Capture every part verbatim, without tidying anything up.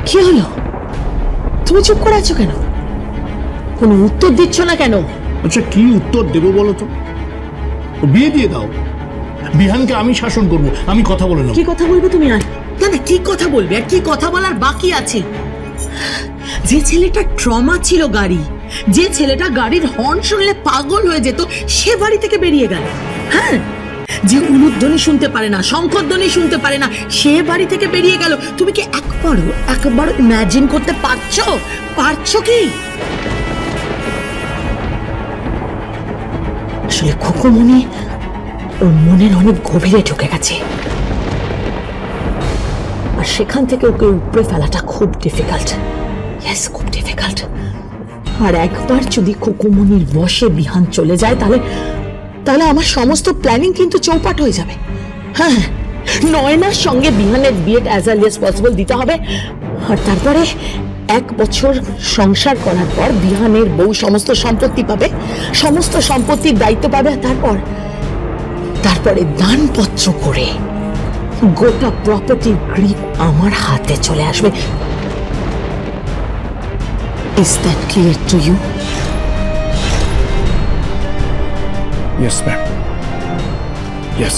কি হলো? তুমি চুপ করে আছো কেন? কোনো উত্তর দিচ্ছ না কেন? আচ্ছা কি উত্তর দেবো বলো তো? বিয়ে দিয়ে দাও, বিহানকে আমি শাসন করব, আমি কথা বলে নেব। কি কথা বলবে তুমি? আর না না, কি কথা বলবে? আর কি কথা বলার বাকি আছে? যে ছেলেটা ট্রমা ছিল গাড়ি, যে ছেলেটা গাড়ির হর্ন শুনলে পাগল হয়ে যেত, সে বাড়ি থেকে বেরিয়ে গেল। হ্যাঁ, যে উলুধ্বনি শুনতে পারে না, শঙ্খধ্বনি শুনতে পারে না, সে বাড়ি থেকে বেরিয়ে গেল। তুমি কি একবারও একবারও ইমাজিন করতে পারছো? পারছো কি? আসলে খোকমনি ওর মনের অনেক গভীরে ঢুকে গেছে, আর সেখান থেকে ওকে উপরে ফেলাটা খুব ডিফিকাল্ট। ইয়েস, খুব ডিফিকাল্ট। আর একবার যদি খোকমনির বশে বিহান চলে যায়, তাহলে তাহলে আমার সমস্ত প্ল্যানিং কিন্তু চৌপাট হয়ে যাবে। হ্যাঁ, নয়নার সঙ্গে বিহানের বিয়েটা অ্যাজ আর্লি অ্যাজ পসিবল দিতে হবে। আর তারপরে এক বছর সংসার করার পর বিহানের বউ সমস্ত সম্পত্তি পাবে, সমস্ত সম্পত্তির দায়িত্ব পাবে। তারপর তারপরে দানপত্র করে গোটা প্রপার্টির গ্রিপ আমার হাতে চলে আসবে। Is that clear to you? Yes, ma'am. Yes.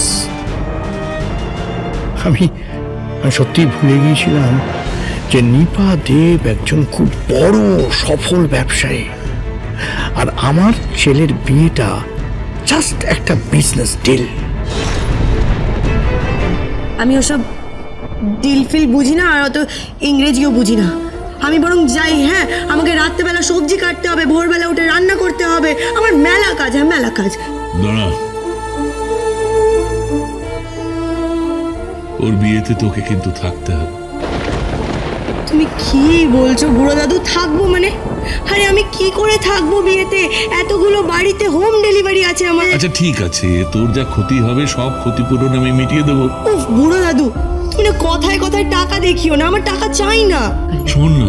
আমি আমি সত্যি ভুলে গিয়েছিলাম যে নিপা দেব একজন খুব বড় সফল ব্যবসায়ী, আর আমার ছেলের বিয়েটা জাস্ট একটা বিজনেস ডিল। আমি ওসব ডিল ফিল বুঝি না, আর অত ইংরেজিও বুঝি না। আমি বরং যাই। হ্যাঁ, আমাকে রাত্রেবেলা সবজি কাটতে হবে, ভোরবেলা উঠে রান্না করতে হবে, আমার মেলা কাজ। হ্যাঁ, মেলা কাজ। দাঁড়া, ওর বিয়েতে তোকে কিন্তু থাকতে হবে। তুমি কি বলছো বুড়ো দাদু? থাকবো মানে? আরে আমি কি করে থাকবো বিয়েতে? এতগুলো বাড়িতে হোম ডেলিভারি আছে আমার। আচ্ছা ঠিক আছে, তোর যা ক্ষতি হবে সব ক্ষতিপূরণ আমি মিটিয়ে দেবো। উফ বুড়ো দাদু, তুমি না কথায় কথায় টাকা দেখিও না, আমার টাকা চাই না। শোন না,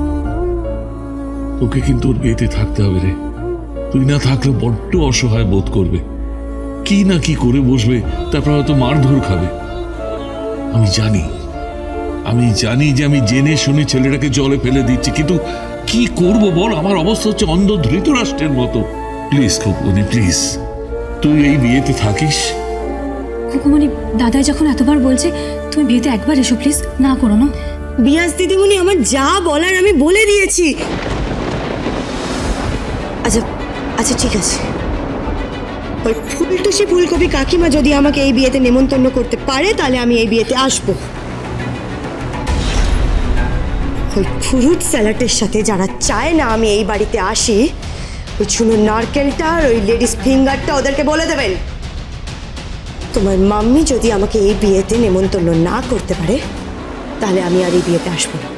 তোকে কিন্তু ওর বিয়েতে থাকতে হবে রে। তুই না থাকলে বড্ড অসহায় বোধ করবে, কি না কি করে বসবে, তারপর হয়তো মারধর খাবে। আমি জানি আমি জানি যে আমি জেনে শুনে ছেলেটাকে জলে ফেলে দিচ্ছি, কিন্তু কি করব বল? আমার অবস্থা হচ্ছে অন্ধ ধৃতরাষ্ট্রের মতো। প্লিজ খোকমনি, প্লিজ তুই এই বিয়েতে থাকিস। খোকমনি, দাদাই যখন এতবার বলছে, তুমি বিয়েতে একবার এসো প্লিজ, না করো না। বিয়াস দিদিমণি, আমার যা বলার আমি বলে দিয়েছি। আচ্ছা আচ্ছা ঠিক আছে, ওই ফুলটুসি ফুলকপি কাকিমা যদি আমাকে এই বিয়েতে নেমন্তন্ন করতে পারে, তাহলে আমি এই বিয়েতে আসবো। ওই ফ্রুট স্যালাডের সাথে যারা চায় না আমি এই বাড়িতে আসি, ওই চুনো নারকেলটা আর ওই লেডিস ফিঙ্গারটা ওদেরকে বলে দেবেন। তোমার মাম্মি যদি আমাকে এই বিয়েতে নেমন্তন্ন না করতে পারে, তাহলে আমি আর এই বিয়েতে আসবো না।